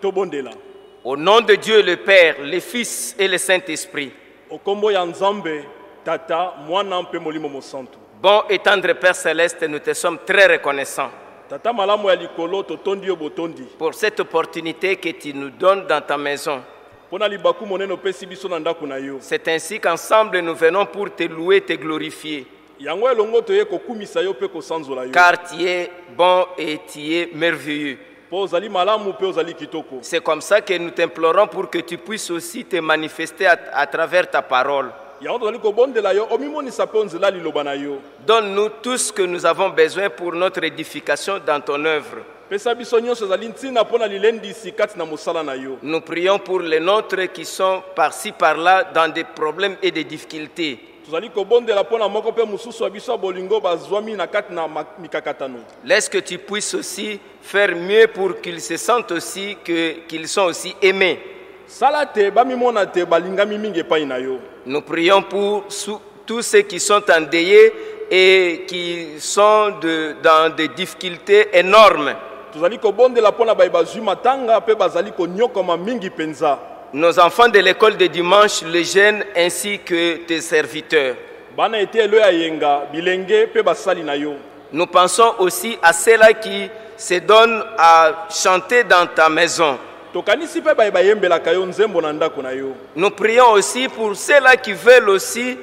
tobondela. Au nom de Dieu le Père, le Fils et le Saint-Esprit. Okombo ya Nzambe, Tata, Mwana mpe Molimo Mosantu. Bon et tendre Père Céleste, nous te sommes très reconnaissants Tata malamu ya likolo totondi yo botondi. pour cette opportunité que tu nous donnes dans ta maison. Pona libaku monene opesi biso na ndako na yo. C'est ainsi qu'ensemble nous venons pour te louer, te glorifier. Yango elongo toye kokumisa yo pe kosanzola yo. Car tu es bon et tu es merveilleux. Po ozali malamu pe ozali kitoko. C'est comme ça que nous t'implorons pour que tu puisses aussi te manifester à travers ta parole. Yango tozali kobondela yo omimonisa pe onzela liloba na yo. Donne-nous tout ce que nous avons besoin pour notre édification dans ton œuvre. Pesa biso nyonso ezali ntina pona lilendisi kati na mosala na yo. Nous prions pour les nôtres qui sont par-ci par-là dans des problèmes et des difficultés. Tozali kobondela pona moko pe mususu abiso bolingo bazwami na kati na mikakatano. Laisse que tu puisses aussi faire mieux pour qu'ils se sentent aussi qu'ils sont aussi aimés. Salate bamimona te balingami mingi epai na yo. Nous prions pour tous ceux qui sont endeuillés et qui sont dans des difficultés énormes. Tozali kobondela pona bazwi matanga pe bazali konyokoma mingi penza. Nos enfants de l'école de dimanche, les jeunes ainsi que tes serviteurs. Bana ete lo ya yenga bilenge pe basali na yo. Nous pensons aussi à ceux-là qui se donnent à chanter dans ta maison. Tokanisi pe bayembelaka yo nzembo na ndako na yo. Nous prions aussi pour ceux-là qui veulent aussi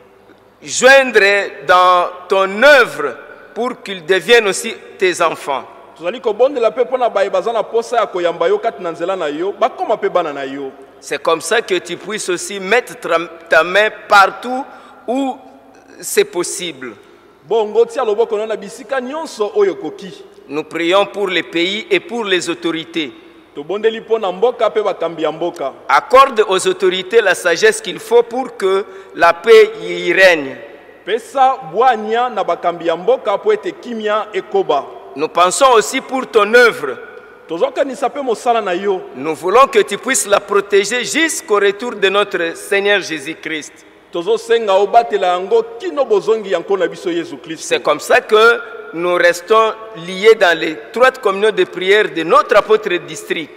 joindre dans ton œuvre pour qu'ils deviennent aussi tes enfants. Tozali kobondela pe pona bazana posa ya koyamba yo kati na nzela na yo bakoma pe bana na yo. C'est comme ça que tu puisses aussi mettre ta main partout où c'est possible. Bongo tia loboko na bisika nyonso oyo koki. Nous prions pour les pays et pour les autorités. Tobondeli pona mboka pe bakambi ya mboka. Accorde aux autorités la sagesse qu'il faut pour que la paix y règne. Pesa bwanya na bakambi ya mboka po ete kimia ekoba. Nous pensons aussi pour ton œuvre. Nous voulons que tu puisses la protéger jusqu'au retour de notre Seigneur Jésus-Christ. C'est comme ça que nous restons liés dans l'étroite communion de prière de notre apôtre district.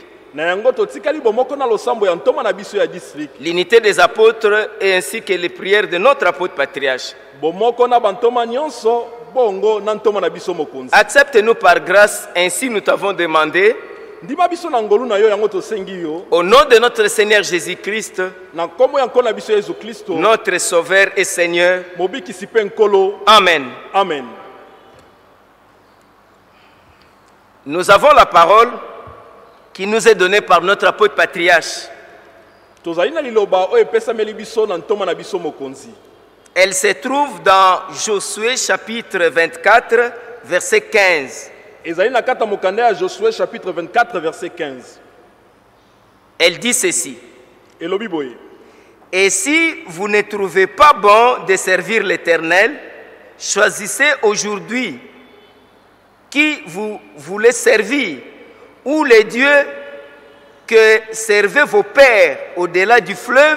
L'unité des apôtres et ainsi que les prières de notre apôtre patriarche. Accepte-nous par grâce, ainsi nous t'avons demandé. Au nom de notre Seigneur Jésus-Christ, notre Sauveur et Seigneur. Amen. Amen. Nous avons la parole qui nous est donnée par notre apôtre patriarche. Elle se trouve dans Josué chapitre 24, verset 15. Josué chapitre 24, verset 15. Elle dit ceci. Et si vous ne trouvez pas bon de servir l'Éternel, choisissez aujourd'hui qui vous voulez servir, ou les dieux que servaient vos pères au-delà du fleuve,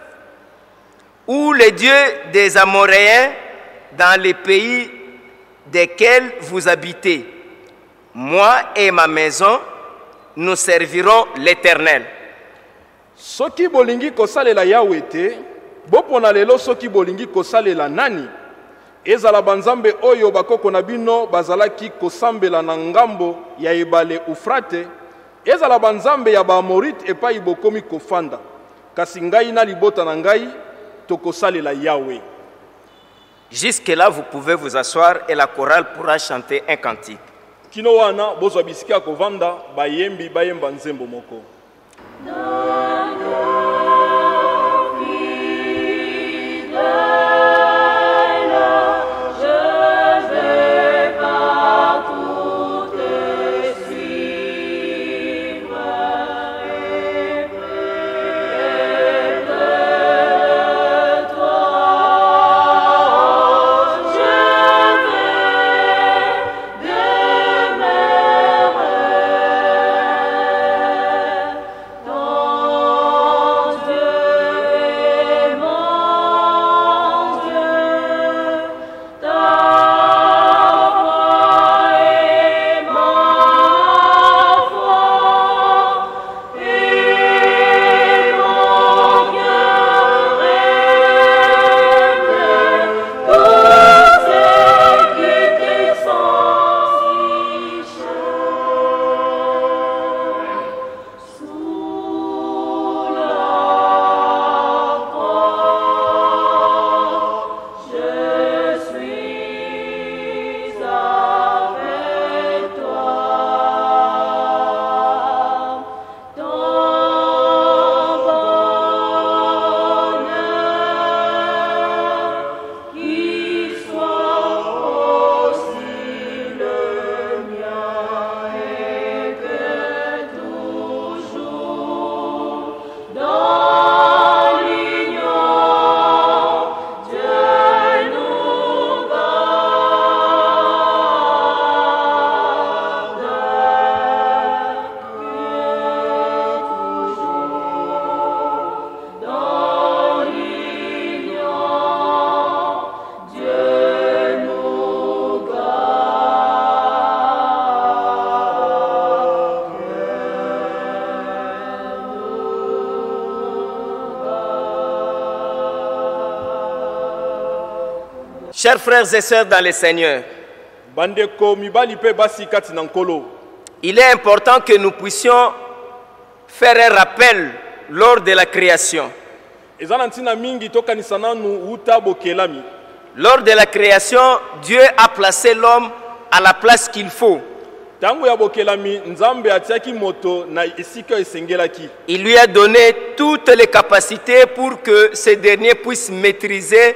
ou les dieux des Amoréens dans les pays desquels vous habitez. Moi et ma maison, nous servirons l'Éternel. Soki bolingi kosalela Yahweh te, bopona lelo soki bolingi kosalela nani? Ezala banzambe oyo bakoko na bino bazalaki kosambela na ngambo ya ebale Ufrate, ezala banzambe ya Baamorite epai bokomi kofanda. Kasi ngai na libota na ngai tokosalela Yahweh. Jusque-là, vous pouvez vous asseoir et la chorale pourra chanter un cantique. Kino wana bozwa bisika kovanda bayembi bayemba nzembo moko. Oh Chers frères et sœurs dans le Seigneur, bandeko mibali pe basi kati na nkolo. il est important que nous puissions faire un rappel lors de la création. Ezana ntina mingi tokanisa nanu uta bokelami. Lors de la création, Dieu a placé l'homme à la place qu'il faut. Tangu ya bokelami nzambe atiaki moto na esika esengelaki. Il lui a donné toutes les capacités pour que ce dernier puisse maîtriser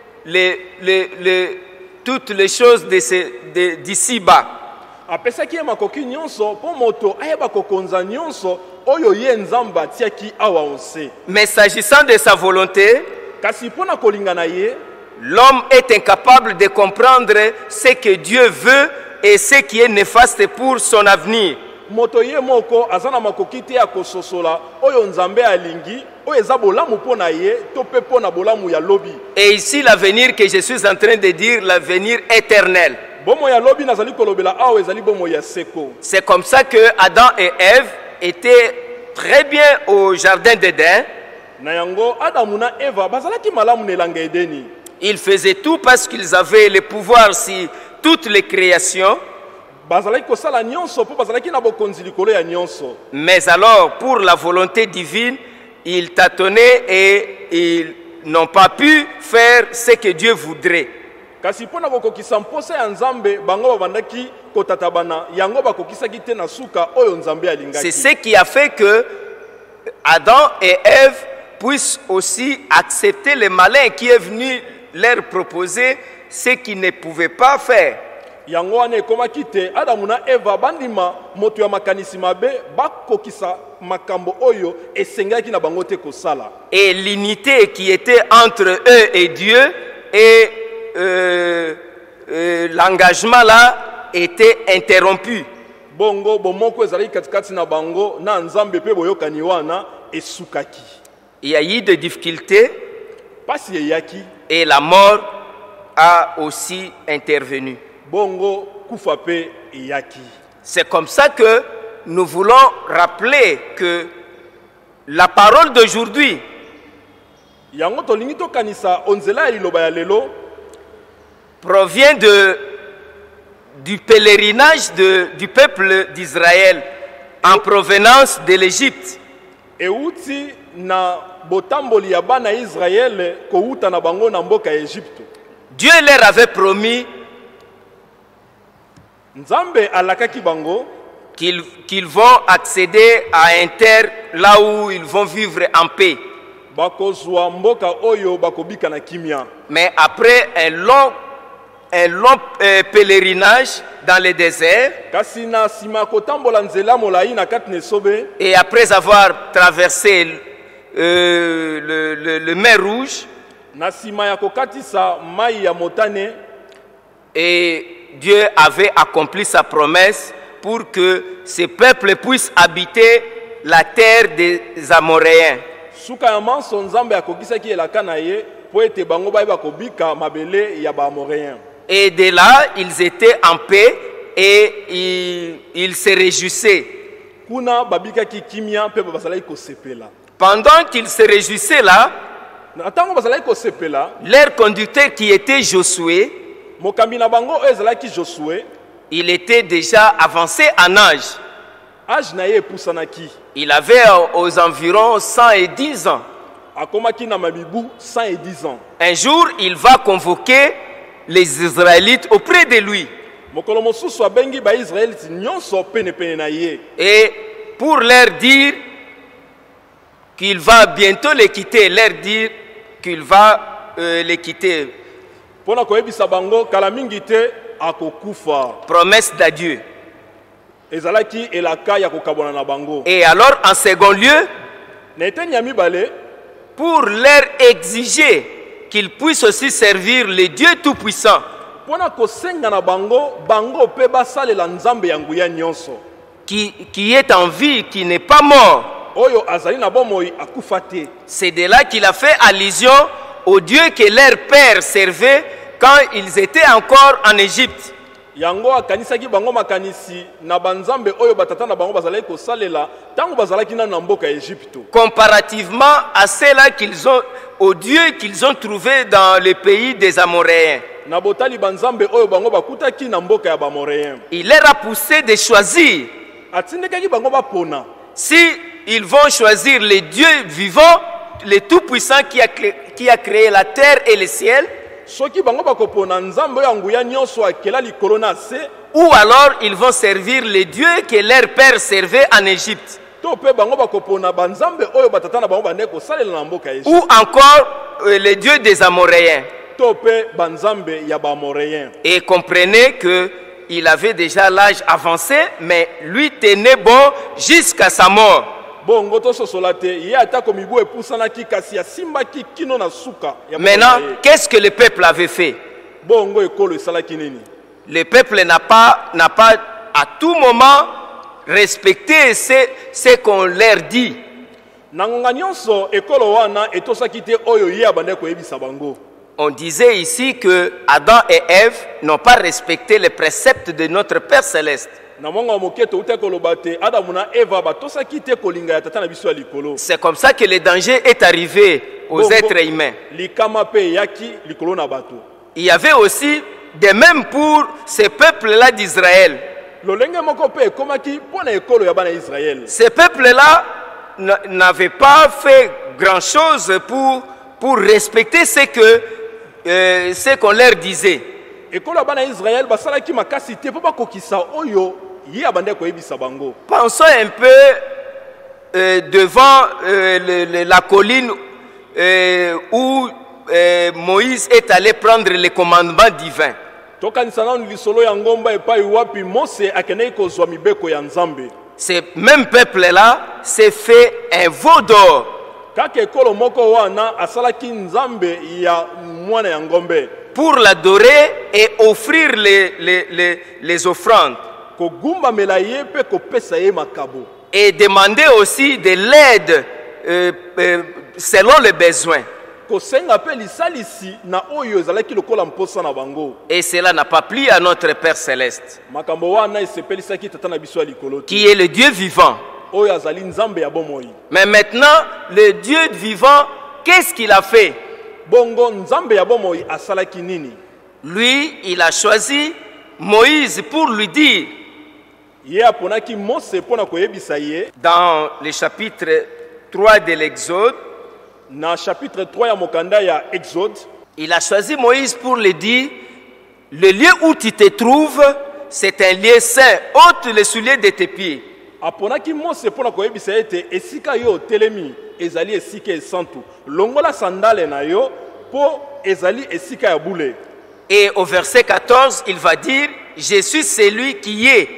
toutes les choses d'ici-bas. Apesaki ya makoki nyonso po moto ayeba kokonza nyonso oyo ye nzamba atiaki awa onse. Mais s'agissant de sa volonté, Kasi pona kolingana ye, l'homme est incapable de comprendre ce que Dieu veut et ce qui est néfaste pour son avenir. moto ye moko azana makoki te ya kososola oyo nzambe alingi oyo eza bolamu pona ye to pe pona bolamu ya lobi. Et ici, l'avenir que je suis en train de dire, l'avenir éternel. Bomo ya lobi nazali kolobela awa ezali bomo ya seko. C'est comme ça que Adam et Ève étaient très bien au jardin d'Éden. Na yango Adamu na Eva bazalaki malamu na elanga Edeni. Ils faisaient tout parce qu'ils avaient le pouvoir sur toutes les créations. Bazalaki kosala nyonso po bazalaki na bokonzi likolo ya nyonso. Mais alors, pour la volonté divine, ils tâtonnaient et ils n'ont pas pu faire ce que Dieu voudrait. Kasi pona kokokisa mposa ya nzambe bango babandaki kotatabana yango bakokisaki te na suka oyo nzambe alingaki. C'est ce qui a fait que Adam et Ève puissent aussi accepter le malin qui est venu leur proposer ce qu'ils ne pouvaient pas faire. Yango wana ekomaki te Adamu na Eva bandima moto ya makanisi mabe bakokisa makambo oyo esengaki na bango te kosala. Et l'unité qui était entre eux et Dieu et l'engagement là était interrompu. Bongo bomoko ezalaki katikati na bango na nzambe pe boyokani wana esukaki. Il y a eu des difficultés Pasi eyaki et la mort a aussi intervenu. bongo kufa pe eyaki. C'est comme ça que nous voulons rappeler que la parole d'aujourd'hui Yango tolingi tokanisa onzela ya liloba ya lelo provient du pèlerinage du peuple d'Israël en provenance de l'Égypte. euti na botamboli ya bana Israël kouta na bango na mboka ya Egypte. Dieu leur avait promis Nzambe alakaki bango qu'ils vont accéder à un terre là où ils vont vivre en paix. bakozwa mboka oyo bakobika na kimia. Mais après un long pèlerinage dans le désert, Kasi na sima kotambola nzela molai na kati na esobe et après avoir traversé le mer Rouge, na sima ya kokatisa mai ya motane et Dieu avait accompli sa promesse pour que ce peuple puisse habiter la terre des Amoréens. suka ya manso nzambe akokisaki elaka na ye po ete bango bayeba kobika mabele ya baamoréen. Et de là, ils étaient en paix et ils se réjouissaient. Kuna babikaki kimia pe bazalaki kosepela. Pendant qu'ils se réjouissaient là, Na tango bazalaki kosepela leur conducteur qui était Josué, mokambi na bango oyo ezalaki Josué il était déjà avancé en âge. age na ye epusanaki Il avait aux environs 110 ans. akomaki na mabibu 110 ans. Un jour, il va convoquer les Israélites auprès de lui. Mokolo mosusu abengi baisraélite nyonso penepene na ye Et pour leur dire qu'il va bientôt les quitter, leur dire qu'il va les quitter. mpona koyebisa bango kala mingi te akokufa. Promesse d'adieu. Ezalaki elaka ya kokabona na bango. Et alors, en second lieu, Na eteni ya mibale pour leur exiger qu'ils puissent aussi servir le Dieu Tout-Puissant, mpona kosenga na bango bango mpe basalela nzambe ya nguya nyonso qui est en vie, qui n'est pas mort. oyo azali na bomoi akufa te. C'est de là qu'il a fait allusion au Dieu que leur père servait quand ils étaient encore en Égypte. Yango akanisaki bango makanisi na banzambe oyo batata na bango bazalaki kosalela tango bazalaki na mboka ya Egypte. Comparativement à ceux-là au Dieu qu'ils ont trouvé dans le pays des Amoréens. na botali banzambe oyo bango bakutaki na mboka ya bamoréen. Il leur a poussé de choisir. Atindekaki bango bapona. Si ils vont choisir le Dieu vivant, le Tout-Puissant qui a créé la terre et le ciel, Soki bango bakopona nzambe oyo nguya nyonso akela likolo na se, ou alors ils vont servir les dieux que leur père servait en Égypte. to pe bango bakopona banzambe oyo batata na bango bande kosalela na mboka ya Ou encore les dieux des Amoréens. to pe banzambe ya bamoréen. Et comprenez que il avait déjà l'âge avancé, mais lui tenait bon jusqu'à sa mort. Bongo to sosola te ye atako mibu epusanaki kasi asimbaki kino na suka ya Maintenant, qu'est-ce que le peuple avait fait? bongo ekolo esalaki nini? Le peuple n'a pas à tout moment respecté ce qu'on leur dit. Na ngonga nyonso ekolo wana etosaki te oyo ye abande koyebisa bango. On disait ici que Adam et Ève n'ont pas respecté les préceptes de notre Père Céleste. Na monga moketo ute koloba te Adamu na Eva batosaki te kolinga ya tata na biso ya likolo. C'est comme ça que le danger est arrivé aux Bongo, êtres humains. likama pe yaki likolo na bato. Il y avait aussi des mêmes pour ces peuples-là d'Israël. Lolenge moko pe ekomaki pona ekolo ya bana Israël. Ces peuples-là n'avaient pas fait grand-chose pour respecter ce qu'on leur disait. Ekolo ya bana Israël basalaki makasi te po bakokisa oyo ye abande koyebisa bango. Pensons un peu devant la colline où Moïse est allé prendre les commandements divins. Tokanisa nanu lisolo ya ngomba epai wapi Mose akenei kozwa mibeko ya Nzambe. Ce même peuple-là s'est fait un veau d'or. Kaka ekolo moko wana asalaki Nzambe ya mwana ya ngombe. Pour l'adorer et offrir les offrandes. Kogumba mela ye pe kopesa ye makabo. Et demander aussi de l'aide selon les besoins. Kosenga pe lisalisi na oyo ezalaki lokola mposa na bango. Et cela n'a pas plu à notre Père Céleste, Makambo wana esepelisaki tata na biso ya likolo te. qui est le Dieu vivant. Oyo azali Nzambe ya bomoi. Mais maintenant, le Dieu vivant, qu'est-ce qu'il a fait? Bongo Nzambe ya bomoi asalaki nini? Lui, il a choisi Moïse pour lui dire, Ye aponaki Mose pona koyebisa ye dans le chapitre 3 de l'Exode, na chapitre 3 ya mokanda ya Exode. il a choisi Moïse pour lui dire, le lieu où tu te trouves, c'est un lieu saint, ôte les souliers de tes pieds. Aponaki Mose pona koyebisa ete esika yo telemi ezali esika esantu. Longola sandale na yo po ezali esika ya bule. Et au verset 14, il va dire, je suis celui qui est.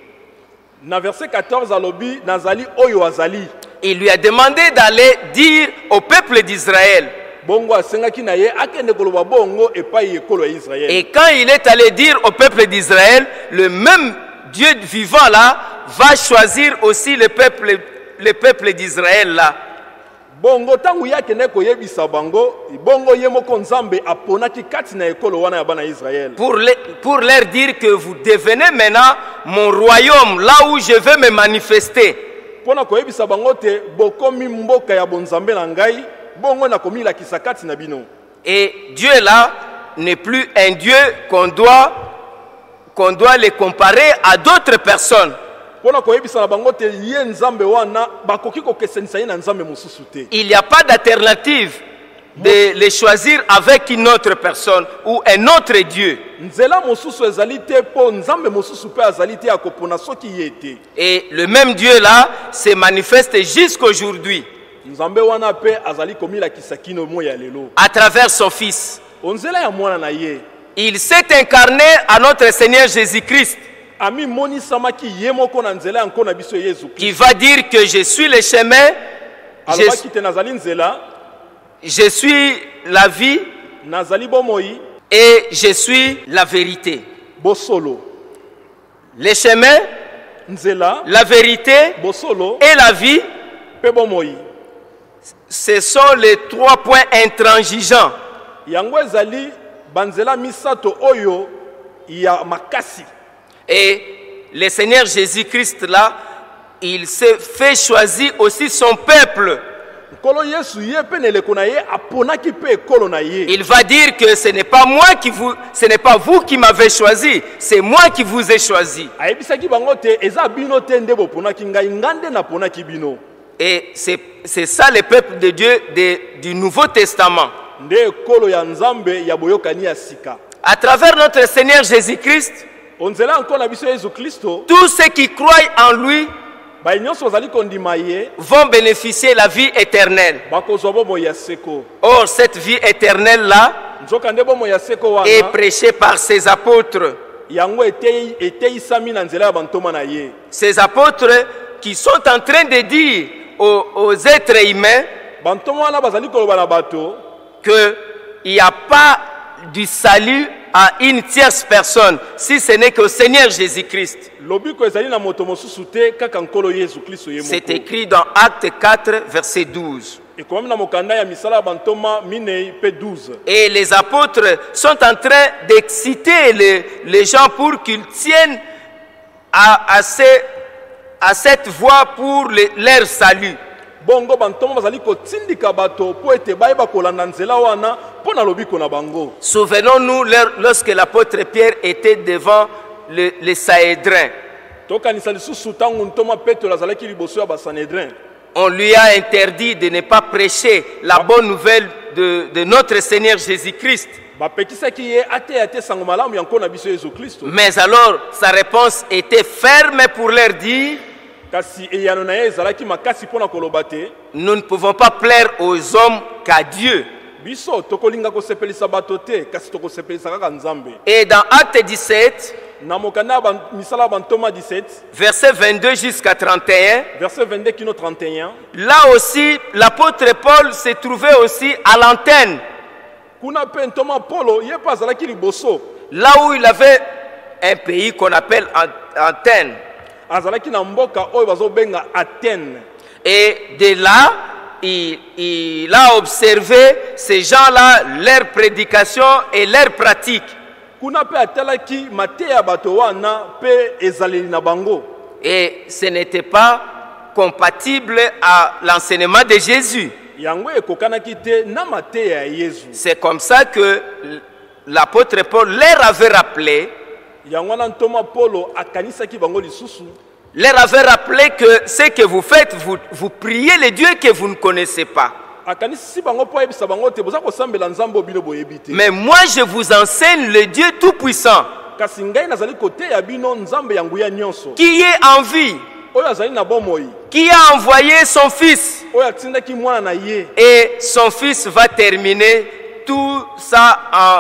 Na verset 14 alobi nazali oyo azali. Il lui a demandé d'aller dire au peuple d'Israël. Bongo asengaki na ye akende koloba bongo epai ekolo ya Israël. Et quand il est allé dire au peuple d'Israël, le même Dieu vivant là va choisir aussi le peuple d'Israël là. Bongo tangu yake ne koyebisa bango, bongo ye moko Nzambe aponaki kati na ekolo wana ya bana Israël. Pour leur dire que vous devenez maintenant mon royaume, là où je vais me manifester. Pona koyebisa bango te bokomi mboka ya bonzambe na ngai, bongo na komila kisakati na bino. Et Dieu là n'est plus un Dieu qu'on doit les comparer à d'autres personnes. Pona koyebisa na bango te ye Nzambe wana bakoki kokesenisa ye na Nzambe mosusu te. Il n'y a pas d'alternative de les choisir avec une autre personne ou un autre Dieu. Nzela mosusu ezali te po Nzambe mosusu pe azali te akopona soki ye te. Et le même Dieu là se manifeste jusqu'aujourd'hui Nzambe wana pe azali komila kisakino mo ya lelo. à travers son Fils. Onzela ya mwana na ye. Il s'est incarné à notre Seigneur Jésus-Christ, Ami moni samaki ye moko na nzela yanko na biso Yesu qui Christ. va dire que je suis le chemin, Alobaki te nazali nzela, je suis la vie nazali bomoi, et je suis la vérité. bosolo. Le chemin, Nzela, la vérité bosolo, et la vie, pe bomoi. ce sont les 3 points intransigeants. Yango ezali banzela misato oyo ya makasi. Et le Seigneur Jésus-Christ là, il s'est fait choisir aussi son peuple. Nkolo Yesu ye pe neleko na ye aponaki pe ekolo na ye. Il va dire que ce n'est pas vous qui m'avez choisi, c'est moi qui vous ai choisi. Ayebisaki bango te eza bino te nde boponaki ngai ngande na ponaki bino. Et c'est ça le peuple de Dieu du Nouveau Testament. Nde ekolo ya Nzambe ya boyokani ya sika. À travers notre Seigneur Jésus-Christ, Onzela encore na biso Yesu Kristo. tous ceux qui croient en lui Ba nyonso bazali kondima ye vont bénéficier la vie éternelle. bakozwa bomo ya seko. Or, cette vie éternelle-là Nzoka nde bomo ya seko wana. est prêchée par ses apôtres. Yango eteisami na nzela ya bantoma na ye. Ces apôtres qui sont en train de dire aux êtres humains Bantoma wana bazali koloba na bato qu'il n'y a pas du salut à une tierce personne, si ce n'est qu'au Seigneur Jésus-Christ. lobiko ezali na moto mosusu te kaka nkolo Yesu Kristo ye moko. C'est écrit dans Acte 4, verset 12. Ekomami na mokanda ya misala ya bantoma minei pe 12. Et les apôtres sont en train d'exciter les gens pour qu'ils tiennent à cette voie pour leur salut. Bongo bantoma bazali kotindika bato po ete bayeba kolanda nzela wana po na lobiko na bango. Souvenons-nous lorsque l'apôtre Pierre était devant les Sahédrins. Tokanisa lisusu ntango ntoma Petro azalaki liboso ya basanedrin. On lui a interdit de ne pas prêcher la bonne nouvelle de notre Seigneur Jésus-Christ. Bapekisaki ye ateya te sango malamu ya nkolo na biso Yesu Kristo. Mais alors, sa réponse était ferme pour leur dire: Kasi eyano na ye ezalaki makasi mpona koloba te. nous ne pouvons pas plaire aux hommes qu'à Dieu. Biso tokolinga kosepelisa bato te kasi tokosepelisa kaka Nzambe. Et dans Acte 17, Na mokanda misala bantoma 17 verset 22 jusqu'à 31, verset 22 kino 31. là aussi, l'apôtre Paul se trouvait aussi à l'antenne, Kuna pe ntoma Polo ye pa azalaki liboso. là où il avait un pays qu'on appelle Antenne. Azalaki na mboka oyo bazobenga Athènes. Et de là, il a observé ces gens-là, leur prédication et leur pratique. Kuna pe atalaki mateya bato wana pe ezaleli na bango. Et ce n'était pas compatible à l'enseignement de Jésus. Yango ekokanaki te na mateya ya Yesu. C'est comme ça que l'apôtre Paul leur avait rappelé, Yango na ntoma Polo akanisaki bango lisusu. leur avait rappelé que ce que vous faites, vous priez le Dieu que vous ne connaissez pas. Akanisi bango po yebisa bango te boza kosambela Nzambe bino boyebi te. Mais moi, je vous enseigne le Dieu Tout-Puissant, Kasi ngai nazali koteya bino Nzambe ya nguya nyonso. qui est en vie, Oyo azali na bomoi. qui a envoyé son Fils. Oyo atindaki mwana na ye. Et son Fils va terminer tout ça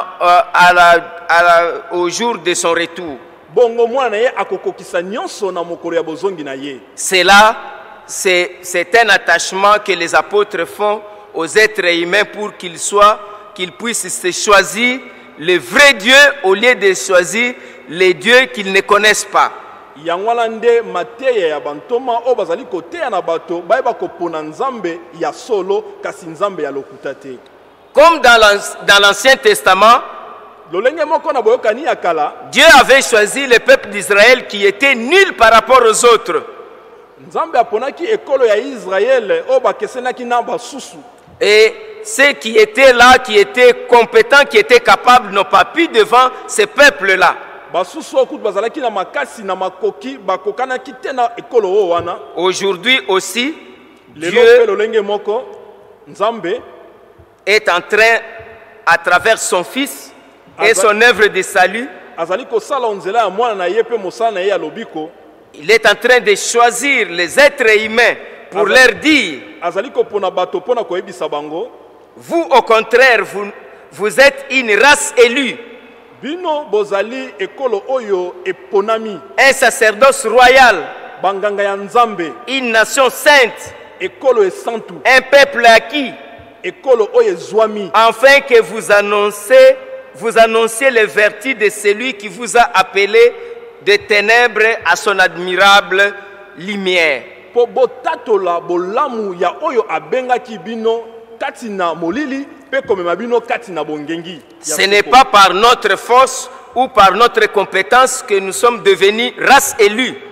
au jour de son retour. Bongo mwana na ye akokokisa nyonso na mokolo ya bozongi na ye. C'est là, c'est un attachement que les apôtres font aux êtres humains pour qu'ils puissent se choisir le vrai Dieu au lieu de choisir les dieux qu'ils ne connaissent pas. Yango wana nde mateya ya bantoma oyo bazali koteya na bato bayeba kopona Nzambe ya solo kasi Nzambe ya lokuta te. Comme dans l'Ancien Testament, Lolenge moko na boyokani ya kala, Dieu avait choisi le peuple d'Israël qui était nul par rapport aux autres. Nzambe aponaki ekolo ya Israël oyo bakesenaki na basusu. Et ceux qui étaient là, qui étaient compétents, qui étaient capables, n'ont pas pu devant ce peuple-là. Basusu okutu bazalaki na makasi na makoki bakokanaki te na ekolo oyo wana. Aujourd'hui aussi, Lelo Dieu pe lolenge moko Nzambe est en train, à travers son Fils et son œuvre de salut, azali kosala nzela ya mwana na ye pe mosala na ye ya lobiko. il est en train de choisir les êtres humains pour leur dire: Azali kopona bato pona koyebisa bango. vous, au contraire, vous êtes une race élue, Bino bozali ekolo oyo eponami. un sacerdoce royal, Banganga ya Nzambe. une nation sainte, Ekolo esantu. un peuple acquis, Ekolo oyo ezwami. afin que vous annonciez les vertus de celui qui vous a appelé de ténèbres à son admirable lumière. Po botatola bolamu ya oyo abengaki bino kati na molili pe komema bino kati na bongengi. Ce n'est pas par notre force ou par notre compétence que nous sommes devenus race élue.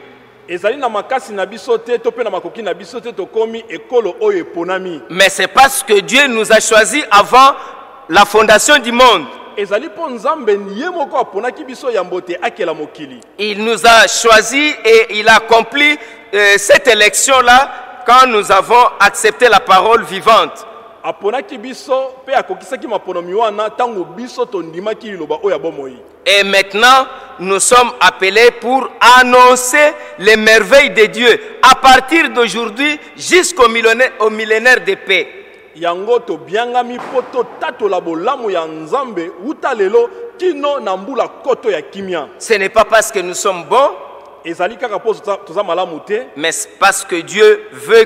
ezali na makasi na biso te to pe na makoki na biso te tokomi ekolo oyo eponami. Mais c'est parce que Dieu nous a choisis avant la fondation du monde. Ezali po Nzambe ye moko aponaki biso yambo te akela mokili. Il nous a choisis et il a accompli cette élection-là quand nous avons accepté la parole vivante. Aponaki biso pe akokisaki maponomi wana tango biso tondimaki liloba oyo bomoi. Et maintenant, nous sommes appelés pour annoncer les merveilles de Dieu à partir d'aujourd'hui jusqu'au millénaire de paix. Yango to biangami poto tato la bolamu ya Nzambe uta lelo kino na mbula koto ya kimia. Ce n'est pas parce que nous sommes bons, Ezali kaka po toza malamu te, mais parce que Dieu veut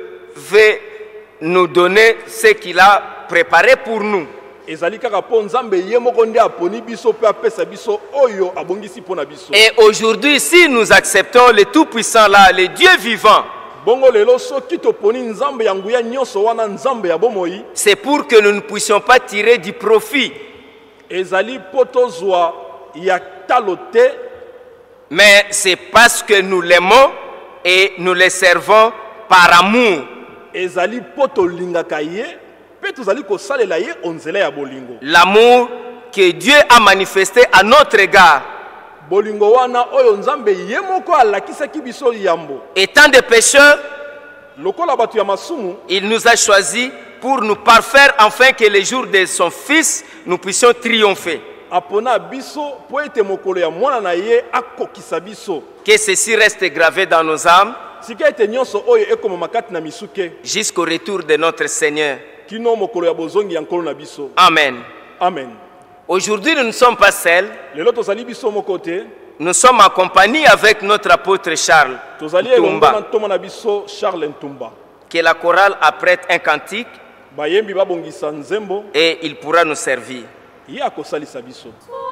nous donner ce qu'il a préparé pour nous. ezali kaka po Nzambe ye moko nde aponi biso pe apesa biso oyo abongisi pona biso. Et aujourd'hui, si nous acceptons le Tout-Puissant là, le Dieu vivant, Bongo lelo soki toponi Nzambe ya nguya nyonso wana Nzambe ya bomoi, c'est pour que nous ne puissions pas tirer du profit, ezali poto zwa ya talote, mais c'est parce que nous l'aimons et nous le servons par amour. ezali poto lingaka ye pe tozali kosalela ye onzela ya bolingo. L'amour que Dieu a manifesté à notre égard. Bolingo wana oyo Nzambe ye moko alakisaki biso yambo. Étant des pécheurs, Lokola batu ya masumu, il nous a choisis pour nous parfaire afin que le jour de son Fils, nous puissions triompher. apona biso po ete mokolo ya mwana na ye akokisa biso. Que ceci reste gravé dans nos âmes Sika ete nyonso oyo ekoma makati na misuke jusqu'au retour de notre Seigneur. kino mokolo ya bozongi ya nkolo na biso. Amen. Amen. Aujourd'hui, nous ne sommes pas seuls. Lelo tozali biso moko te, Nous sommes en compagnie avec notre apôtre Charles tozali elongo na Ntumba. ntoma na biso Charles Ntumba. Que la chorale apprête un cantique Bayembi babongisa nzembo et il pourra nous servir. ye akosalisa biso.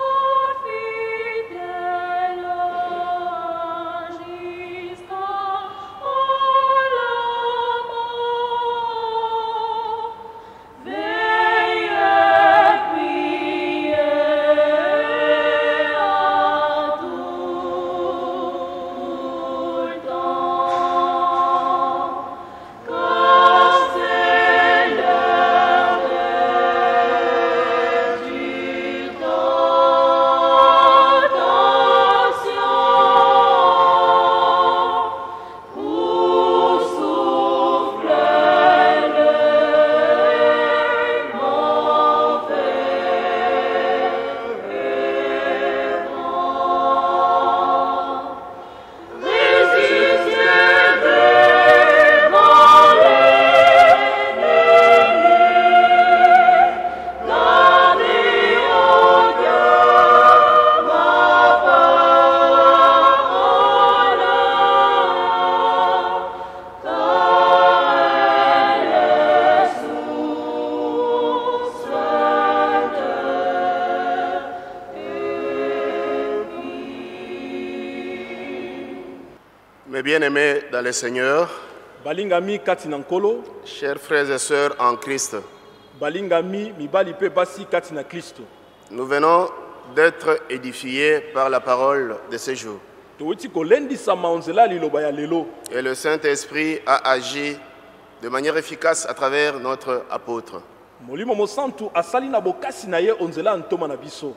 Mes bien-aimés dans le Seigneur, Balingami kati na nkolo, chers frères et sœurs en Christ, balingami mibali pe basi kati na Kristo. nous venons d'être édifiés par la parole de ce jour. Towuti kolendisama onzela liloba ya lelo. Et le Saint-Esprit a agi de manière efficace à travers notre apôtre. Molimo mosantu asali na bokasi na ye onzela ntoma na biso.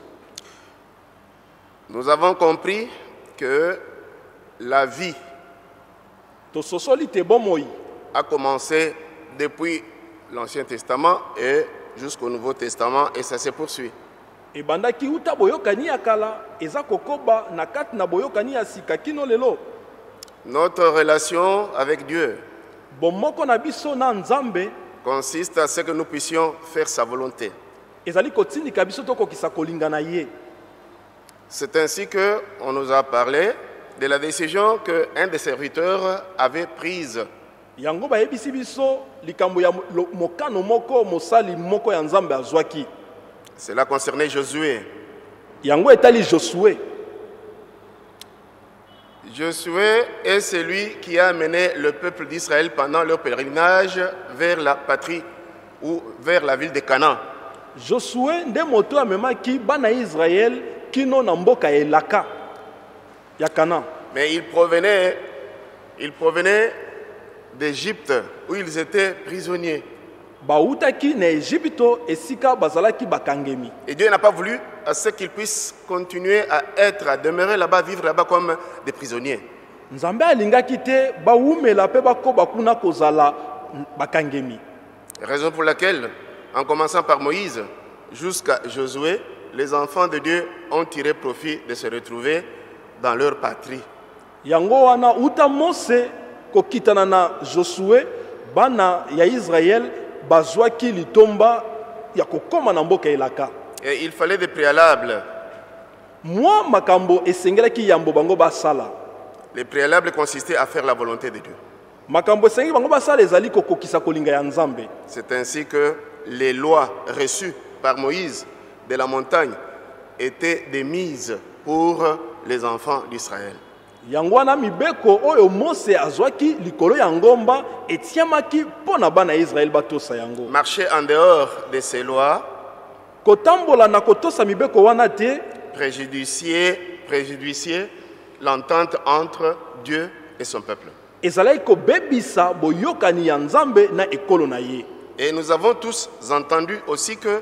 Nous avons compris que la vie Tososoli te bomoi a commencé depuis l'Ancien Testament et jusqu'au Nouveau Testament et ça se poursuit. ebandaki uta boyokani ya kala eza kokoba na kati na boyokani ya sika kino lelo. Notre relation avec Dieu Bomoko na biso na Nzambe consiste à ce que nous puissions faire sa volonté. ezali kotindika biso tokokisa kolinga na ye. C'est ainsi qu'on nous a parlé de la décision qu'un des serviteurs avait prise. Yango bayebisi biso likambo ya mokano moko mosali moko ya Nzambe azwaki. Cela concernait Josué. Yango etali Josué. Josué est celui qui a mené le peuple d'Israël pendant leur pèlerinage vers la patrie ou vers la ville de Canaan. Josué nde moto amemaki bana Israël kino na mboka elaka ya Kana. Mais il provenait Ils provenaient d'Égypte où ils étaient prisonniers. bautaki na Egypto esika bazalaki bakangemi. Et Dieu n'a pas voulu à ce qu'ils puissent continuer à demeurer là-bas, vivre là-bas comme des prisonniers. Nzambe alingaki te baumela pe bakoba kuna kozala bakangemi. Raison pour laquelle, en commençant par Moïse jusqu'à Josué, les enfants de Dieu ont tiré profit de se retrouver dans leur patrie. Yango wana uta Mose kokitana na Josué bana ya Israël bazwaki litomba ya kokoma na mboka elaka. Et il fallait des préalables. Moi makambo esengelaki yambo bango basala. Les préalables consistaient à faire la volonté de Dieu. Makambo esengi bango basala ezali kokokisa kolinga ya Nzambe. C'est ainsi que les lois reçues par Moïse de la montagne étaient des mises pour les enfants d'Israël. Yango wana mibeko oyo Mose azwaki likolo ya ngomba etiamaki pona bana ya Israël batosa yango. Marcher en dehors de ces lois Kotambola na kotosa mibeko wana te préjudicier l'entente entre Dieu et son peuple. ezalaki kobebisa boyokani ya Nzambe na ekolo na ye. Et nous avons tous entendu aussi que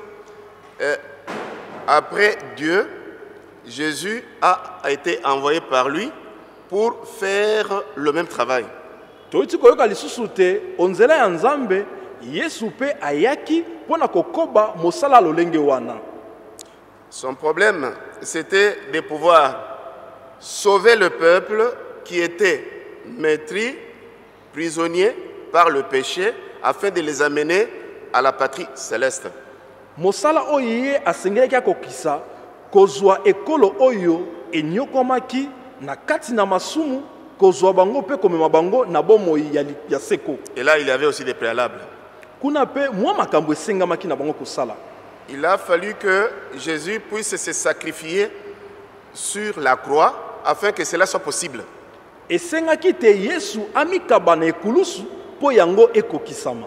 après Dieu, Jésus a été envoyé par lui pour faire le même travail. Toiti koyoka lisusu te onzela ya Nzambe Yesu pe ayaki pona kokoba mosala lolenge wana. Son problème, c'était de pouvoir sauver le peuple qui était maîtris, prisonniers par le péché, afin de les amener à la patrie céleste. Mosala oyo asengelaki akokisa kozwa ekolo oyo enyokomaki na kati na masumu kozwa bango pe komema bango na bomoi ya seko. Et là, il y avait aussi des préalables. Kuna pe mwa makambo esengamaki na bango kosala. Il a fallu que Jésus puisse se sacrifier sur la croix afin que cela soit possible. Esengaki te Yesu amikaba na ekulusu po yango ekokisama.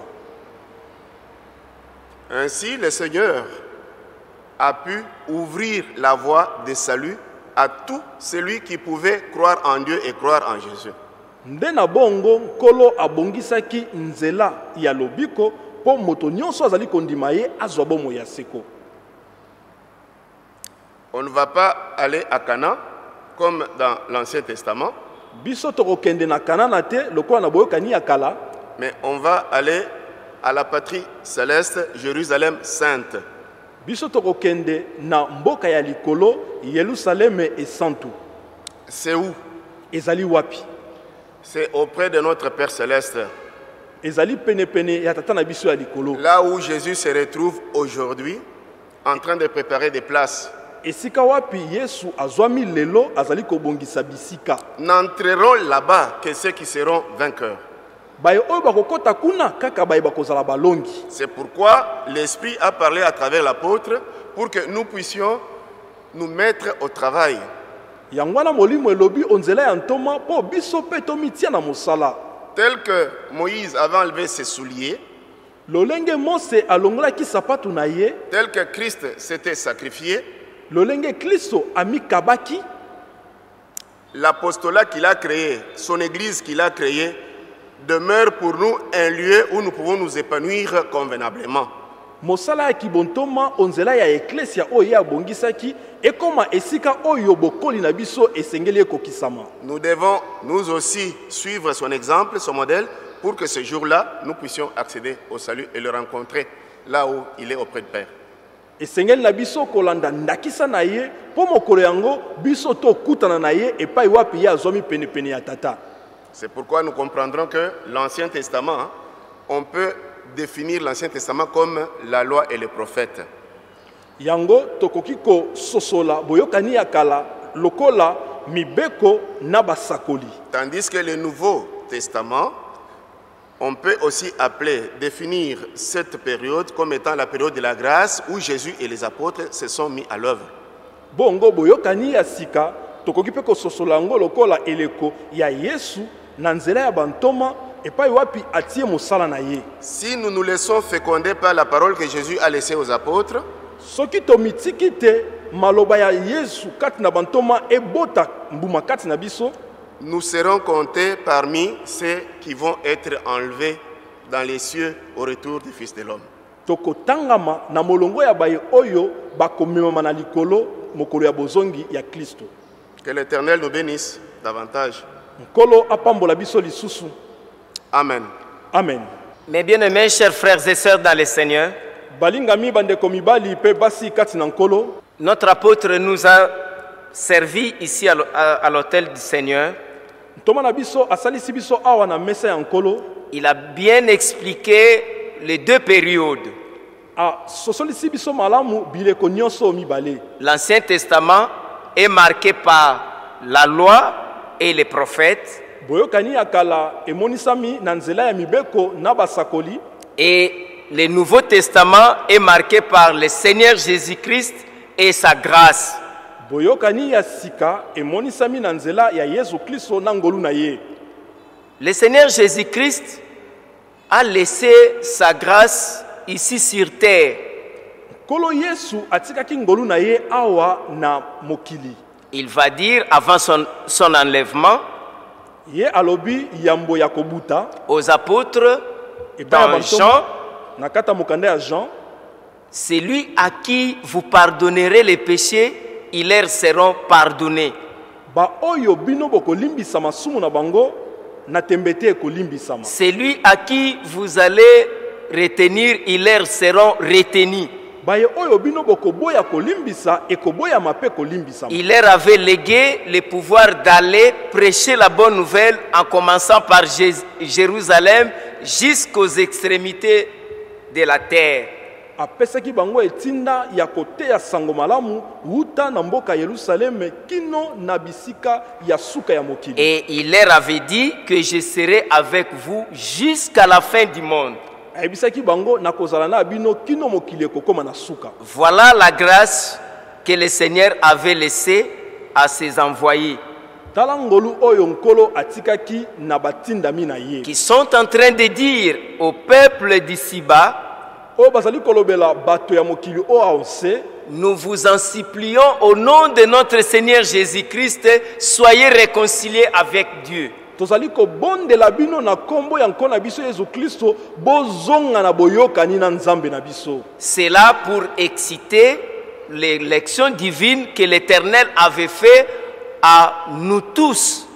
Ainsi, le Seigneur a pu ouvrir la voie de salut à tout celui qui pouvait croire en Dieu et croire en Jésus. Nde na bongo nkolo abongisaki nzela ya lobiko po moto nyonso azali kondima ye azwa bomo ya seko. On ne va pas aller à Canaan comme dans l'Ancien Testament, Biso tokokende na Kanana te lokola na boyokani ya kala, mais on va aller à la patrie céleste, Jérusalem sainte. biso tokokende na mboka ya likolo Yerusaleme esantu. C'est où? Ezali wapi? C'est auprès de notre Père céleste. Ezali pene ya tata na biso ya likolo. Là où Jésus se retrouve aujourd'hui, en train de préparer des places. Esika wapi Yesu azwami lelo azali kobongisa bisika. N'entreront là-bas que ceux qui seront vainqueurs. Baye oyo bakokota kuna kaka baye bakozala balongi. C'est pourquoi l'Esprit a parlé à travers l'apôtre pour que nous puissions nous mettre au travail. Yango wana molimo elobi onzela ya ntoma po biso pe tomitia na mosala. Tel que Moïse avait enlevé ses souliers, Lolenge Mose alongolaki sapatu na ye, tel que Christ s'était sacrifié, lolenge Kristo amikabaki, l'apostolat qu'il a créé, son église qu'il a créée, demeure pour nous un lieu où nous pouvons nous épanouir convenablement. mosala ya kibontoma onzela ya eklesia oyo ya bongisaki ekoma esika oyo bokoli na biso esengeli ekokisama. Nous devons nous aussi suivre son exemple, son modèle, pour que ce jour-là, nous puissions accéder au salut et le rencontrer là où il est auprès du Père. Esengeli na biso kolanda ndakisa na ye po mokolo yango biso tokutana na ye epai wapi ye azwami penepene ya tata. C'est pourquoi nous comprendrons que l'Ancien Testament, on peut définir l'Ancien Testament comme la loi et les prophètes. Yango tokoki ko sosola boyokani ya kala lokola mibeko na basakoli. Tandis que le Nouveau Testament, on peut aussi appeler, définir cette période comme étant la période de la grâce où Jésus et les apôtres se sont mis à l'œuvre. Bongo boyokani ya sika tokoki pe ko sosola yango lokola eleko ya Yesu na nzela ya bantoma epai wapi atie mosala na ye. Si nous nous laissons féconder par la parole que Jésus a laissée aux apôtres, Soki tomitiki te maloba ya Yesu kati na bantoma ebota mbuma kati na biso, nous serons comptés parmi ceux qui vont être enlevés dans les cieux au retour du Fils de l'homme. tokotangama na molongo ya baye oyo bakomemama na likolo mokolo ya bozongi ya Kristo. Que l'Éternel nous bénisse davantage. Nkolo apambola biso lisusu. Amen. Amen. Mes bien-aimés, chers frères et sœurs dans le Seigneur, Balingami bandeko mibali pe basi kati na nkolo. notre apôtre nous a servi ici à l'autel du Seigneur. Tomana biso asalisi biso awa na mesa ya nkolo. Il a bien expliqué les deux périodes. Sosolisi biso malamu bileko nyonso mibale. L'Ancien Testament est marqué par la loi et les prophètes. Boyokani ya kala emonisami na nzela ya mibeko na basakoli. Et le Nouveau Testament est marqué par le Seigneur Jésus-Christ et sa grâce. Boyokani ya sika emonisami na nzela ya Yesu Kristo na ngolu na ye. Le Seigneur Jésus-Christ a laissé sa grâce ici sur terre. Kolo Yesu atikaki ngolu na ye awa na mokili. Il va dire avant son enlèvement Ye alobi yambo ya kobuta aux apôtres dans dans Jean, na kata mokanda ya Jean, celui à qui vous pardonnerez les péchés, ils leur seront pardonnés. ba oyo bino boko limbisa masumu na bango na tembete ko limbisa ma. Celui à qui vous allez retenir, ils leur seront retenus. Ba ye oyo bino boko boya ko limbisa e ko boya mape ko limbisa ma. Il leur avait légué le pouvoir d'aller prêcher la bonne nouvelle en commençant par Jérusalem jusqu'aux extrémités de la terre. Apesaki bango etinda ya koteya sango malamu uta na mboka Yerusalem kino na bisika ya suka ya mokili. Et il leur avait dit que je serai avec vous jusqu'à la fin du monde. Ayebisaki bango na kozala na bino kino mokili kokoma na suka. Voilà la grâce que le Seigneur avait laissée à ses envoyés Tala ngolu oyo nkolo atikaki na batindami na ye. qui sont en train de dire au peuple d'ici-bas: Oyo bazali kolobela bato ya mokili o aonse. nous vous en supplions au nom de notre Seigneur Jésus-Christ, soyez réconciliés avec Dieu. Tozali kobondela bino na kombo ya nkona biso Yesu Kristo bozonga na boyokani na nzambe na biso. C'est là pour exciter l'élection divine que l'Éternel avait fait à nous tous.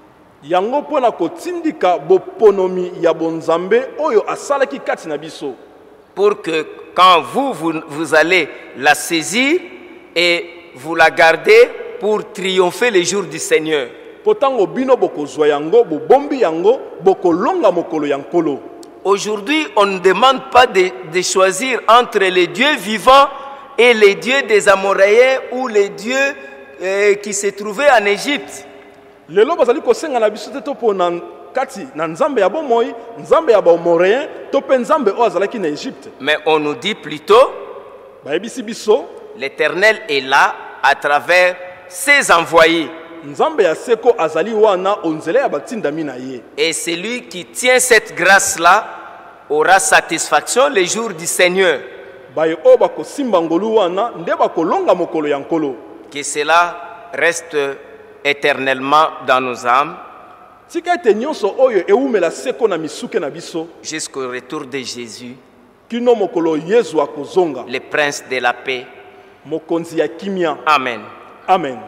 Yango pona kotindika boponomi ya bonzambe oyo asalaki kati na biso. Pour que quand vous allez la saisir et vous la gardez pour triompher le jour du Seigneur. Potango bino bokozwa yango bobombi yango bokolonga mokolo ya nkolo. Aujourd'hui, on ne demande pas de choisir entre les dieux vivants et les dieux des Amoréens ou les dieux qui se trouvaient en Égypte. Lelo bazali kosenga na biso te to pona kati na nzambe ya bomoi, nzambe ya bamoréen to pe nzambe o azalaki na Égypte. Mais on nous dit plutôt, Bayebisi biso l'Éternel est là à travers ses envoyés. nzambe ya seko azali wana onzela ya batindami na ye. Et celui qui tient cette grâce-là aura satisfaction le jour du Seigneur. Baye o bakosimba ngolu wana nde bakolonga mokolo ya nkolo. Que cela reste éternellement dans nos âmes Tika ete nyonso oyo eumela seko na misuke na biso jusqu'au retour de Jésus, kino mokolo Yesu akozonga. le prince de la paix. Mokonzi ya kimia. Amen. Amen.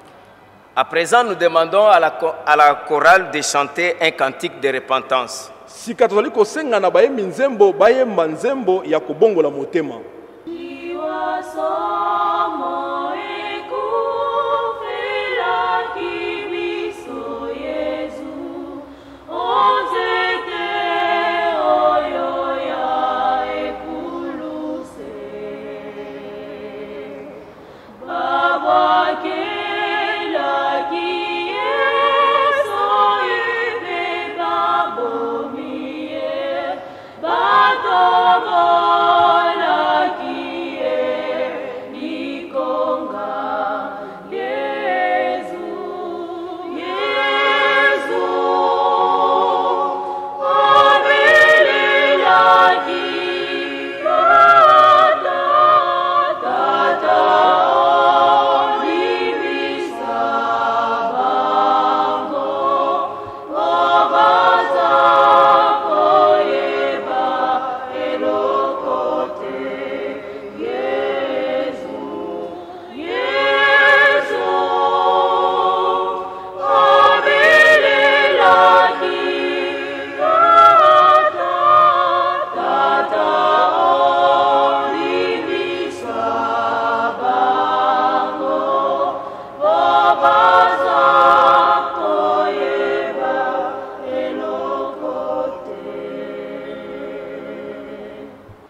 À présent, nous demandons à la chorale de chanter un cantique de repentance. Sika tozali kosenga na bayembi nzembo bayemba nzembo ya kobongola motema. Congo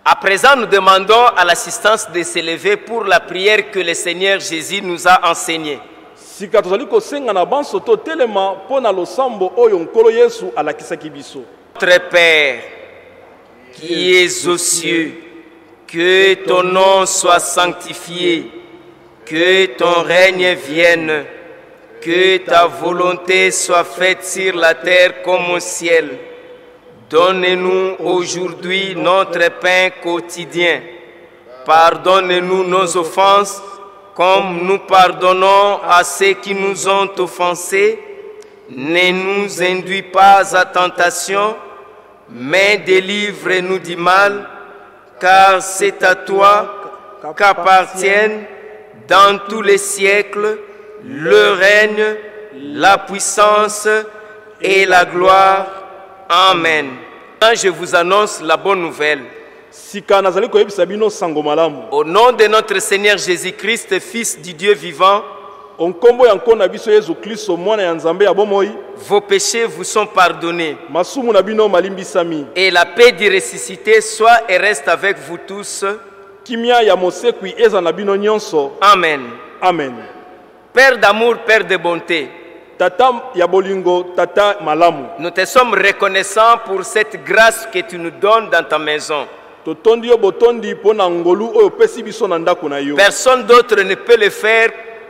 À présent, nous demandons à l'assistance de s'élever pour la prière que le Seigneur Jésus nous a enseignée. sika tozali kosenga na banso totelema mpo na losambo oyo nkolo yesu alakisaki biso. Notre Père, qui es aux cieux, que ton nom soit sanctifié, que ton règne vienne, que ta volonté soit faite sur la terre comme au ciel. Donne-nous aujourd'hui notre pain quotidien. Pardonne-nous nos offenses, comme nous pardonnons à ceux qui nous ont offensés. Ne nous induis pas à tentation, mais délivre-nous du mal, car c'est à toi qu'appartiennent dans tous les siècles le règne, la puissance et la gloire. Amen. Je vous annonce la bonne nouvelle. Sika nazali koyebisa bino sango malamu. Au nom de notre Seigneur Jésus-Christ, Fils du Dieu vivant, Onkombo ya nkona biso Yesu Kristo mwana ya Nzambe ya bomoi. Vos péchés vous sont pardonnés. Masumu na bino malimbisami. Et la paix du ressuscité soit et reste avec vous tous. Kimia ya mosekwi eza na bino nyonso. Amen. Amen. Père d'amour, Père de bonté, Tata ya bolingo, tata malamu. nous te sommes reconnaissants pour cette grâce que tu nous donnes dans ta maison. Totondi yo botondi pona ngolu oyo pesi biso na ndako na yo. Personne d'autre ne peut le faire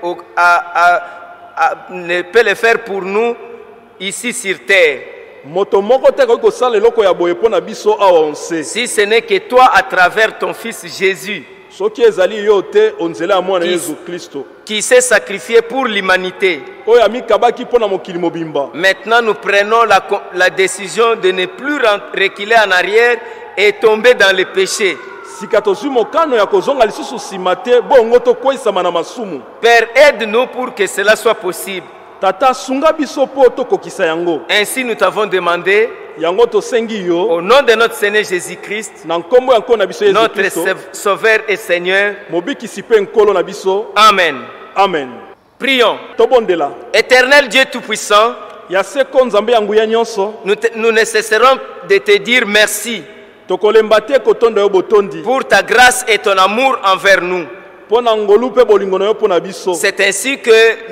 ne peut le faire pour nous ici sur terre. Moto moko te ko sala eloko ya boye pona biso awa onse. Si ce n'est que toi à travers ton Fils Jésus, Soki ezali yo te onzela mwana Yesu Kristo. qui s'est sacrifié pour l'humanité. Oyo amikabaki pona mokili mobimba. Maintenant, nous prenons la décision de ne plus reculer en arrière et tomber dans le péché. Sika tozwi mokano ya kozonga lisusu nsima te bongo tokweyisama na masumu. Père, aide-nous pour que cela soit possible. Tata sunga biso po tokokisa yango. Ainsi, nous t'avons demandé, Yango tosengi yo au nom de notre Seigneur Jésus-Christ, na nkombo ya nkolo na biso Yesu notre Kristo. Sauveur et Seigneur. Mobikisi pe nkolo na biso. Amen. Amen. Prions. Tobondela. Éternel Dieu Tout-Puissant, Ya seko Nzambe ya nguya nyonso. nous ne cesserons de te dire merci Tokolemba te kotonda yo botondi. pour ta grâce et ton amour envers nous. Pona ngolu pe bolingo na yo pona biso. C'est ainsi que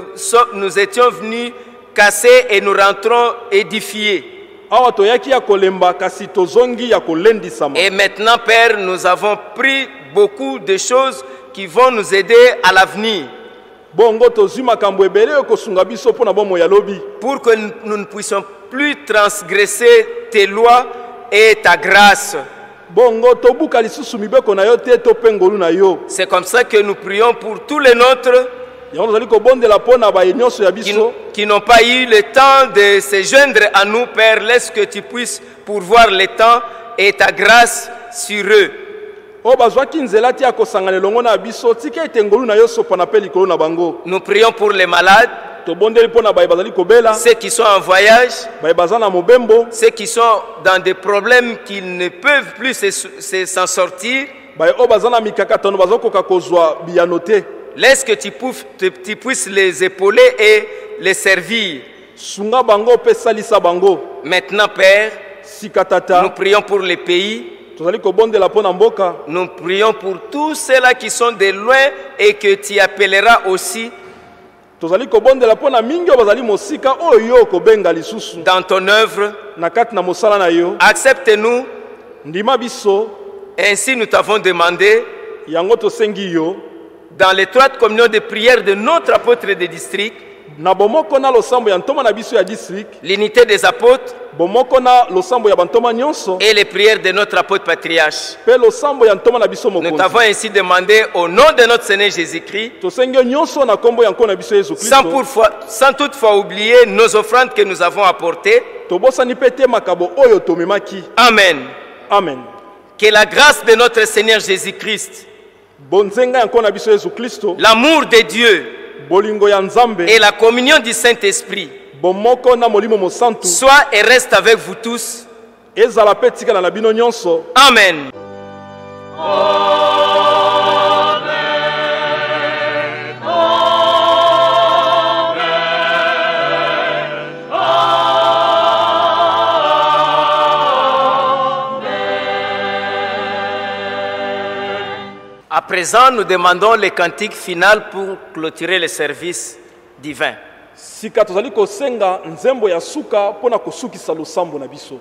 nous étions venus casser et nous rentrons édifiés. Awa toyaki ya kolemba kasi tozongi ya kolendisama. Et maintenant, Père, nous avons pris beaucoup de choses qui vont nous aider à l'avenir. Bongo tozwi makambo ebele yo kosunga biso pona bomo ya lobi. Pour que nous ne puissions plus transgresser tes lois et ta grâce. Bongo tobuka lisusu mibeko na yo te to pengolu na yo. C'est comme ça que nous prions pour tous les nôtres Yango tozali kobondela pona ba nyonso ya biso. qui n'ont pas eu le temps de se joindre à nous, Père. Laisse que tu puisses pourvoir le temps et ta grâce sur eux. O bazwaki nzela ti ya kosangana elongo na biso tika ete ngolu na yo sopa na pe likolo na bango. Nous prions pour les malades, Tobondeli pona baye bazali kobela. ceux qui sont en voyage, Baye baza na mobembo. ceux qui sont dans des problèmes qu'ils ne peuvent plus s'en sortir. Baye o baza na mikakatano bazokoka kozwa biyano te. Laisse que tu puisses les épauler et les servir. Sunga bango pe salisa bango. Maintenant, Père, Sika nous tata. prions pour les pays. Tozali kobondela pona mboka. Nous prions pour tous ceux-là qui sont de loin et que tu appelleras aussi Tozali kobondela pona mingi o bazali mosika oyo kobenga lisusu. dans ton œuvre. Na kati na mosala na yo. Accepte-nous. Ndima biso. Ainsi, nous t'avons demandé, Yango tosengi yo. dans l'étroite communion de prière de notre apôtre de district, Na bomoko na losambo ya ntoma na biso ya district. l'unité des apôtres Bomoko na losambo ya bantoma nyonso. et les prières de notre apôtre patriarche. Pe losambo ya ntoma na biso Nous mokonzi. t'avons ainsi demandé au nom de notre Seigneur Jésus-Christ, Tosengi yo nyonso na kombo ya nkolo na biso Yesu Kristo. sans toutefois oublier nos offrandes que nous avons apportées. Tobosani pe te makabo oyo tomemaki. Amen. Amen. Que la grâce de notre Seigneur Jésus-Christ, Bonzenga ya nkolo na biso Yesu Kristo. l'amour de Dieu Bolingo ya Nzambe. et la communion du Saint-Esprit Bomoko na molimo mosantu. soit et reste avec vous tous. Ezala pe tikala na bino nyonso. Amen. À présent, nous demandons le cantique final pour clôturer le service divin. Sika tozali kosenga nzembo ya suka pona kosukisa losambo na biso.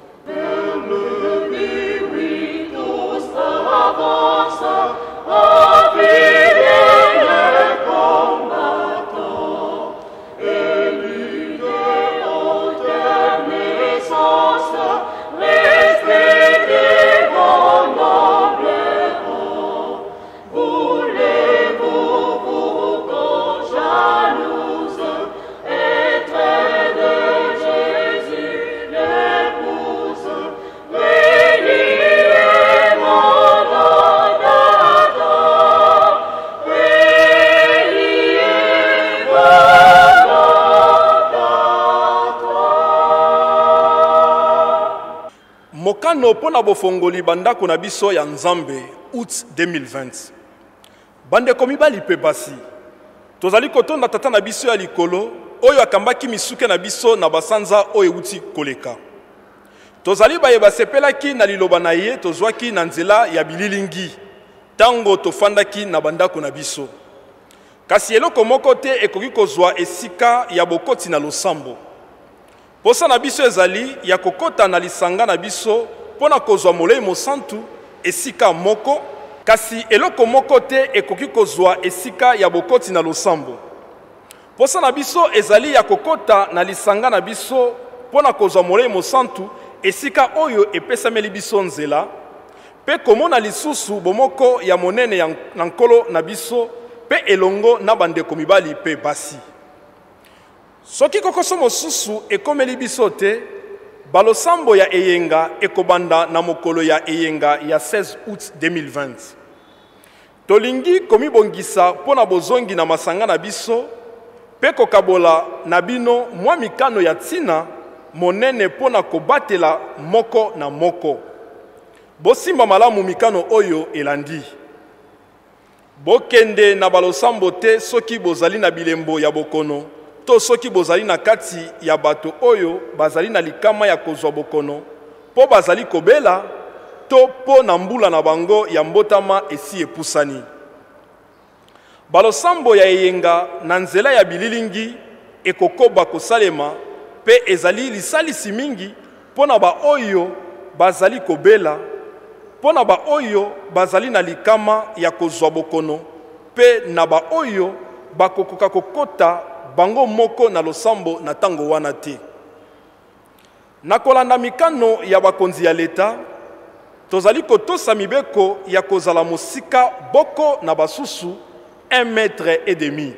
Mokano pona bofongoli bandako na biso ya Nzambe août 2020. Bandeko mibali pe basi. Tozali kotonda tata na biso ya likolo oyo akambaki misuke na biso na basanza oyo euti koleka. Tozali bayeba sepelaki na liloba na ye tozwaki na nzela ya bililingi tango tofandaki na bandako na biso. Kasi eloko moko te ekoki kozwa esika ya bokoti na losambo. Posa na biso ezali ya kokota na lisanga na biso pona kozwa molei mosantu esika moko, kasi eloko moko te ekoki kozwa esika ya bokoti na losambo. Posa na biso ezali ya kokota na lisanga na biso pona kozwa molei mosantu esika oyo epesameli biso nzela, pe komona lisusu bomoko ya monene na nkolo na biso pe elongo na bandeko mibali pe basi. Soki kokoso mosusu ekomeli biso te, balosambo ya eyenga ekobanda na mokolo ya eyenga ya 16 août 2020. Tolingi komibongisa pona bozongi na masanga na biso, pe kokabola na bino mwa mikano ya tina monene pona kobatela moko na moko. Bosimba malamu mikano oyo elandi. Bokende na balosambo te soki bozali na bilembo ya bokono, to soki bozali na kati ya bato oyo bazali na likama ya kozwa bokono, po bazali kobela, to po na mbula na bango ya mbotama esi epusani. Balosambo ya eyenga na nzela ya bililingi ekokoba kosalema, pe ezali lisalisi mingi pona ba oyo bazali kobela, pona ba oyo bazali na likama ya kozwa bokono, pe na ba oyo bakokoka kokota bango moko na losambo na tango wana te. Na kolanda mikano ya bakonzi ya leta, tozali kotosa mibeko ya kozala mosika boko na basusu 1,5 mètre.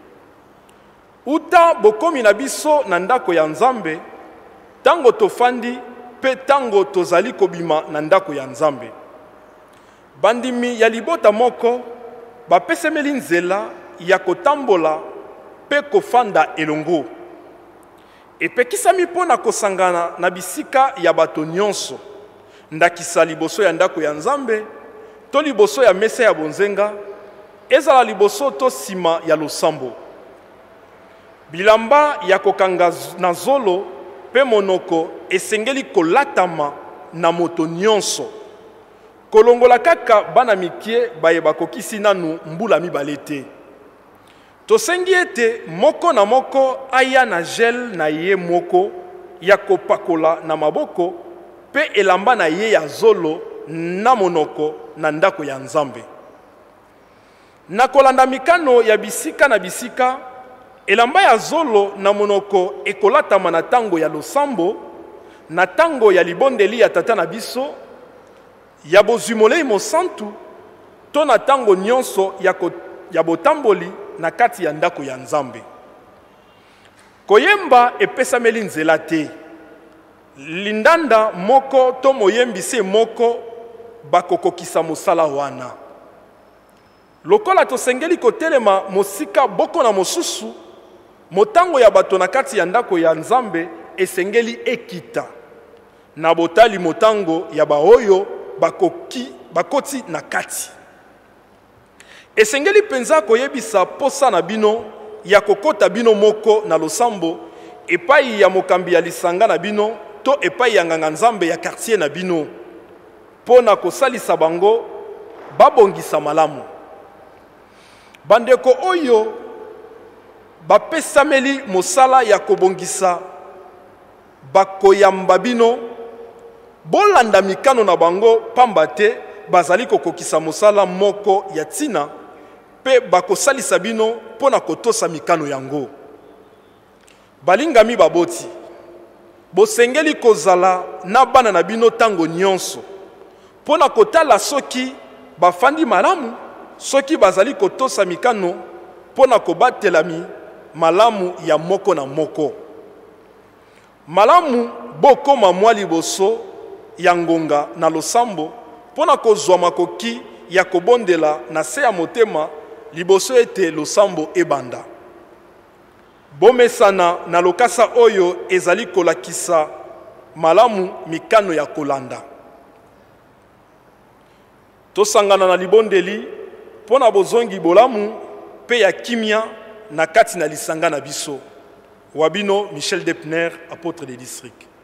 Uta bokomi na biso na ndako ya Nzambe, tango tofandi pe tango tozali kobima na ndako ya Nzambe. Bandimi ya libota moko bapesemeli nzela ya kotambola pe kofanda elongo. Epekisami pona kosangana na bisika ya bato nyonso, ndakisa liboso ya ndako ya Nzambe, to liboso ya mesa ya bonzenga, ezala liboso to sima ya losambo. Bilamba ya kokanga na zolo pe monoko esengeli kolatama na moto nyonso. Kolongola kaka bana mikie bayeba kokisi nanu mbula mibale te. Tosengi ete moko na moko aya na gel na ye moko ya kopakola na maboko pe elamba na ye ya zolo na monoko na ndako ya Nzambe. Na kolanda mikano ya bisika na bisika, elamba ya zolo na monoko ekolatama na tango ya losambo, na tango ya libondeli ya tata na biso, ya bozumolei mosantu, to na tango nyonso ya botamboli na kati ya ndako ya Nzambe. Koyemba epesameli nzela te. Lindanda moko to moyembise moko bakokokisa mosala wana. Lokola tosengeli kotelema mosika boko na mosusu, motango ya bato na kati ya ndako ya Nzambe esengeli ekita. Na botali motango ya baoyo bakoti na kati. Esengeli penza koyebisa posa na bino ya kokota bino moko na losambo epai ya mokambi ya lisanga na bino to epai ya nganga Nzambe ya quartier na bino pona kosalisa bango babongisa malamu. bandeko oyo bapesameli mosala ya kobongisa bakoyamba bino bolanda mikano na bango pamba te bazali kokokisa mosala moko ya tina pe bakosalisa bino pona kotosa mikano yango. Balingami baboti bosengeli kozala na bana na bino tango nyonso pona kotala soki bafandi malamu, soki bazali kotosa mikano pona kobatelami malamu ya moko na moko. Malamu bokoma mwa liboso ya ngonga na losambo pona kozwa makoki ya kobondela na se ya motema liboso ete losambo ebanda. Bomesana na lokasa oyo ezali kolakisa malamu mikano ya kolanda. Tosangana na libondeli pona bozongi bolamu pe ya kimia na kati na lisanga na biso. Wabino Michel Depner, apôtre des districts.